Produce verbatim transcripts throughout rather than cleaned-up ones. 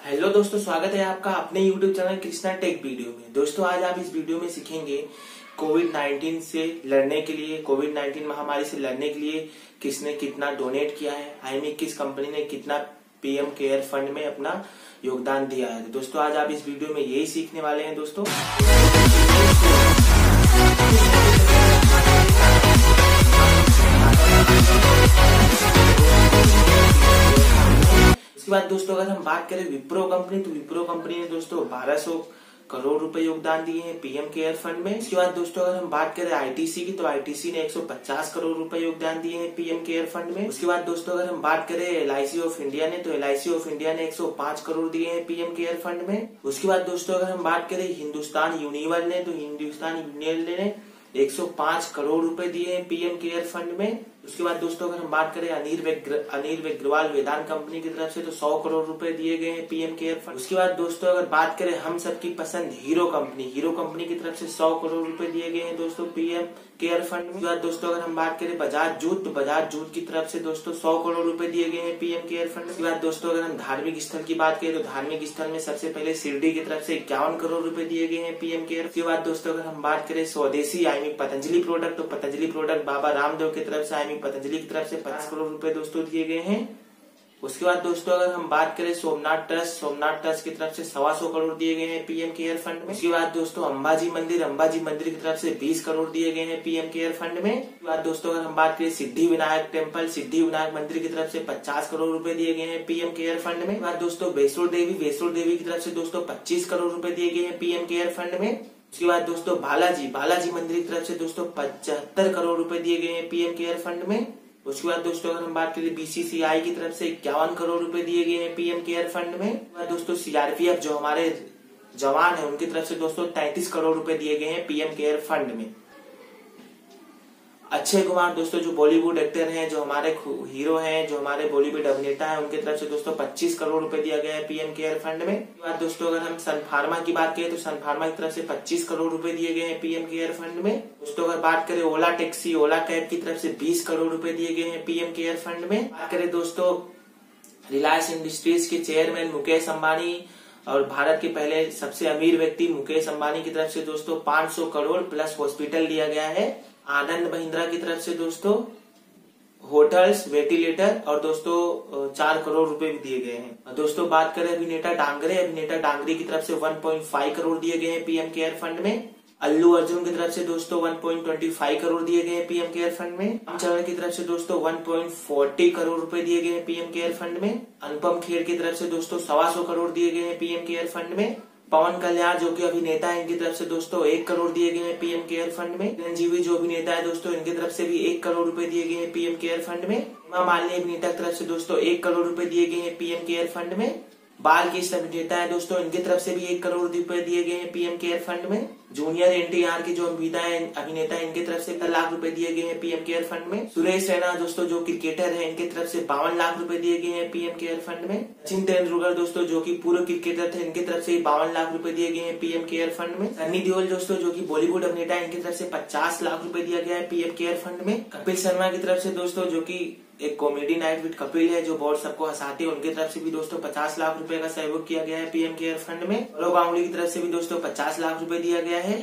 Hello दोस्तों, स्वागत है आपका अपने YouTube channel Krishna tech video में। दोस्तों आज आप इस वीडियो में सीखेंगे कोविड नाइन्टीन से लड़ने के लिए, कोविड नाइन्टीन महामारी से लड़ने के लिए किसने कितना डोनेट किया है, आई मीन किस कंपनी ने कितना पीएम केयर फंड में अपना योगदान दिया है। दोस्तों आज आप इस वीडियो में यही सीखने वाले हैं। दोस्तों उसके बाद दोस्तों अगर हम बात करें विप्रो कंपनी, तो विप्रो कंपनी ने दोस्तों बारह सौ करोड़ रुपए योगदान दिए हैं पीएम केयर फंड में। इसके बाद दोस्तों अगर हम बात करें आईटीसी की, तो आईटीसी ने एक सौ पचास करोड़ रुपए योगदान दिए हैं पीएम केयर फंड में। उसके बाद दोस्तों अगर हम बात करें एलआईसी ऑफ इंडिया ने, तो एलआईसी ऑफ इंडिया ने एक सौ पांच करोड़ दिए हैं पीएम केयर फंड में। उसके बाद दोस्तों अगर हम बात करें हिंदुस्तान यूनिवर ने, तो हिंदुस्तान यूनिवर ने एक सौ पांच करोड़ रुपए दिए हैं पीएम केयर फंड में। उसके बाद दोस्तों अगर हम बात करें अनिल अनिल अग्रवाल वेदांत कंपनी की तरफ से, तो सौ करोड़ रुपए दिए गए हैं पीएम केयर फंड। उसके बाद दोस्तों अगर बात करें हम सबकी पसंद हीरो कंपनी, हीरो कंपनी की तरफ से सौ करोड़ रुपए दिए गए हैं दोस्तों पीएम केयर फंड में। उसके बाद दोस्तों अगर हम बात करें बजाज जूट, तो बजाज जूट की तरफ से दोस्तों सौ करोड़ रुपए दिए गए हैं पीएम केयर फंड। उसके बाद दोस्तों अगर हम धार्मिक स्थल की बात करें, तो धार्मिक स्थल में सबसे पहले शिरडी की तरफ से इक्यावन करोड़ रुपए दिए गए हैं पीएम केयर। उसके बाद दोस्तों अगर हम बात करें स्वदेशी आई मीन पतंजलि प्रोडक्ट, तो पतंजलि प्रोडक्ट बाबा रामदेव की तरफ से आई मीन पतंजलि की तरफ से पचास करोड़ रुपए दोस्तों दिए गए हैं। उसके बाद दोस्तों अगर हम बात करें सोमनाथ ट्रस्ट, सोमनाथ ट्रस्ट की तरफ से सवा सौ करोड़ दिए गए हैं पीएम केयर फंड में। उसके बाद दोस्तों अंबाजी मंदिर, अंबाजी मंदिर की तरफ से बीस करोड़ दिए गए हैं पीएम केयर फंड में। उसके बाद दोस्तों अगर हम बात करें सिद्धि विनायक टेम्पल, सिद्धि विनायक मंदिर की तरफ से पचास करोड़ रुपए दिए गए हैं पीएम केयर फंड में। बाद दोस्तों वैष्णो देवी, वैष्णो देवी की तरफ से दोस्तों पच्चीस करोड़ रुपए दिए गए हैं पीएम केयर फंड में। उसके बाद दोस्तों बालाजी, बालाजी मंदिर की तरफ से दोस्तों पचहत्तर करोड़ रुपए दिए गए हैं पीएम केयर फंड में। उसके बाद दोस्तों अगर हम बात करें बीसीसीआई की तरफ से इक्यावन करोड़ रुपए दिए गए हैं पीएम केयर फंड में। दोस्तों सीआरपीएफ जो हमारे जवान है उनकी तरफ से दोस्तों तैंतीस करोड़ रुपए दिए गए हैं पीएम केयर फंड में। अक्षय कुमार दोस्तों जो बॉलीवुड एक्टर हैं, जो हमारे हीरो हैं, जो हमारे बॉलीवुड अभिनेता हैं, उनकी तरफ से दोस्तों पच्चीस करोड़ रुपए दिया गया है पीएम केयर फंड में। बाद दोस्तों अगर हम सन फार्मा की बात करें, तो सन फार्मा की तरफ से पच्चीस करोड़ रुपए दिए गए हैं पीएम केयर फंड में। दोस्तों अगर बात करें ओला टैक्सी, ओला कैब की तरफ से बीस करोड़ रुपए दिए गए हैं पीएम केयर फंड में। बात करें दोस्तों रिलायंस इंडस्ट्रीज के चेयरमैन मुकेश अंबानी और भारत के पहले सबसे अमीर व्यक्ति मुकेश अंबानी की तरफ से दोस्तों पांच सौ करोड़ प्लस हॉस्पिटल दिया गया है। आनंद महिंद्रा की तरफ से दोस्तों होटल्स, वेंटिलेटर और दोस्तों चार करोड़ रुपए भी दिए गए हैं। दोस्तों बात करें अभिनेता डांगरे, अभिनेता डांगरे की तरफ से एक पॉइंट पाँच करोड़ दिए गए हैं पीएम केयर फंड में। अल्लू अर्जुन की तरफ से दोस्तों एक पॉइंट दो पाँच करोड़ दिए गए हैं पीएम केयर फंड में। रामचरण की तरफ से दोस्तों एक पॉइंट चार शून्य करोड़ रुपए दिए गए हैं पीएम केयर फंड में। अनुपम खेर की तरफ से दोस्तों सवा सौ करोड़ दिए गए हैं पीएम केयर फंड में। पवन कल्याण जो कि अभिनेता है, इनकी तरफ से दोस्तों एक करोड़ दिए गए हैं पीएम केयर फंड में। चिरंजीवी जो अभिनेता है दोस्तों, इनकी तरफ से भी एक करोड़ रुपए दिए गए हैं पीएम केयर फंड में। हेमा मालिनी अभिनेता की तरफ से दोस्तों एक करोड़ रुपए दिए गए हैं पीएम केयर फंड में। बाल कृष्ण अभिनेता है दोस्तों, इनकी तरफ से भी एक करोड़ रुपए दिए गए हैं पीएम केयर फंड में। जूनियर एनटीआर के जो अभिनेता है अभिनेता है इनकी तरफ से लाख रुपए दिए गए हैं पीएम केयर फंड में। सुरेश रैना दोस्तों जो क्रिकेटर है, इनकी तरफ से बावन लाख रुपए दिए गए हैं पीएम केयर फंड में। सचिन तेंदुलकर दोस्तों जो कि पूर्व क्रिकेटर थे, इनकी तरफ से बावन लाख रुपए दिए गए हैं पीएम केयर फंड में। सन्नी देओल दोस्तों जो कि बॉलीवुड अभिनेता है, इनकी तरफ से पचास लाख रुपए दिया गया है पीएम केयर फंड में। कपिल शर्मा की तरफ से दोस्तों जो की एक कॉमेडी नाइट विद कपिल है, जो बहुत सबको हंसाते हैं, उनकी तरफ से भी दोस्तों पचास लाख रुपए का सहयोग किया गया है पीएम केयर फंड में। गौरव गांगुली की तरफ से भी दोस्तों पचास लाख रुपए दिया गया है।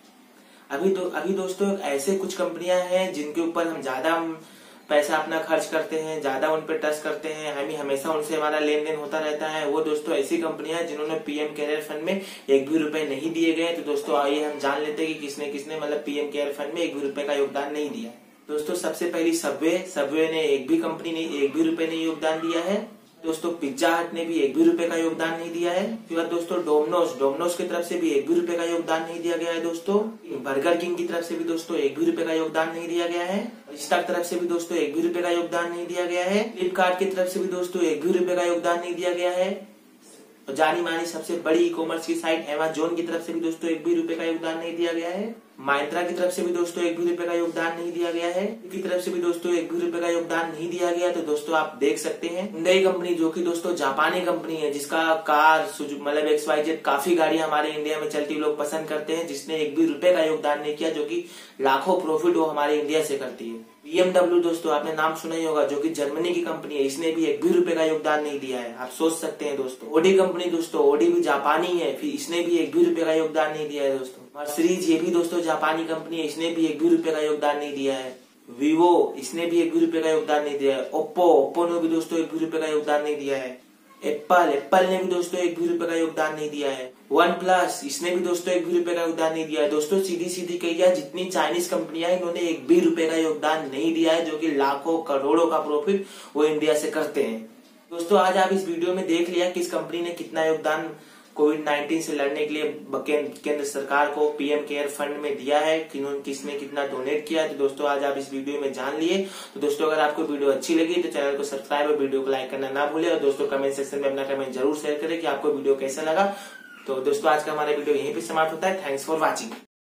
अभी दो, अभी दोस्तों ऐसे कुछ कंपनियां हैं जिनके ऊपर हम ज्यादा पैसा अपना खर्च करते हैं, ज्यादा उन पर टच करते हैं, हमें हमेशा उनसे हमारा लेन देन होता रहता है। वो दोस्तों ऐसी कंपनियां हैं जिन्होंने पीएम केयर फंड में एक भी रुपए नहीं दिए गए। तो दोस्तों आइए हम जान लेते हैं कि किसने किसने मतलब पीएम केयर फंड में एक भी रुपए का योगदान नहीं दिया। दोस्तों सबसे पहली सबवे, सबवे ने एक भी कंपनी ने एक भी रुपए नहीं योगदान दिया है। दोस्तों पिज्जा हट ने भी एक भी रुपए का योगदान नहीं दिया है। फिर दोस्तों डोमिनोज, डोमिनोज की तरफ से भी एक भी रुपए का योगदान नहीं दिया गया है। दोस्तों बर्गर किंग की तरफ से भी दोस्तों एक भी रुपए का योगदान नहीं दिया गया है। रिश्ता की तरफ से भी दोस्तों एक भी रुपए का योगदान नहीं दिया गया है। फ्लिपकार्ट की तरफ से भी दोस्तों एक भी रुपए का योगदान नहीं दिया गया है। और जानी मानी सबसे बड़ी ई कॉमर्स की साइट अमेज़न की तरफ से भी दोस्तों एक भी रुपए का योगदान नहीं दिया गया है। महिंद्रा की तरफ से भी दोस्तों एक भी रुपए का योगदान नहीं दिया गया है। की तरफ से भी दोस्तों एक भी रुपए का योगदान नहीं दिया गया। तो दोस्तों आप देख सकते हैं हुंडई कंपनी जो कि दोस्तों जापानी कंपनी है, जिसका कार मतलब एक्स वाई जेड काफी गाड़ियां हमारे इंडिया में चलती लोग पसंद करते हैं, जिसने एक भी रुपए का योगदान नहीं किया, जो कि लाखों प्रॉफिट वो हमारे इंडिया से करती है। बी एम डब्ल्यू दोस्तों आपने नाम सुना ही होगा, जो कि जर्मनी की कंपनी है, इसने भी एक भी रुपए का योगदान नहीं दिया है। आप सोच सकते हैं दोस्तों। ओडी कंपनी दोस्तों, ओडी भी जापानी है, फिर इसने भी एक भी रुपए का योगदान नहीं दिया है दोस्तों। मर्सिडीज ये भी दोस्तों जापानी कंपनी है, इसने भी एक भी रुपए का योगदान नहीं दिया है। वीवो इसने भी एक भी रुपए का योगदान नहीं दिया है। ओप्पो ओप्पो ने भी दोस्तों एक भी रुपए का योगदान नहीं दिया है। एप्पल एप्पल ने भी दोस्तों एक भी रुपए का योगदान नहीं दिया है। वन प्लस इसने भी दोस्तों एक भी रुपए का योगदान नहीं दिया है। दोस्तों सीधी सीधी कही जाए, जितनी चाइनीज कंपनियां इन्होंने एक भी रुपए का योगदान नहीं दिया है, जो कि लाखों करोड़ों का प्रॉफिट वो इंडिया से करते हैं। दोस्तों आज आप इस वीडियो में देख लिया किस कंपनी ने कितना योगदान कोविड नाइन्टीन से लड़ने के लिए केंद्र सरकार को पीएम केयर फंड में दिया है, किसने कितना डोनेट किया है। तो दोस्तों आज आप इस वीडियो में जान लिए। तो दोस्तों अगर आपको वीडियो अच्छी लगी तो चैनल को सब्सक्राइब और वीडियो को लाइक करना ना भूले, और दोस्तों कमेंट सेक्शन में अपना कमेंट जरूर शेयर करें कि आपको वीडियो कैसा लगा। तो दोस्तों आज का हमारा वीडियो यहीं पे समाप्त होता है। Thanks for watching.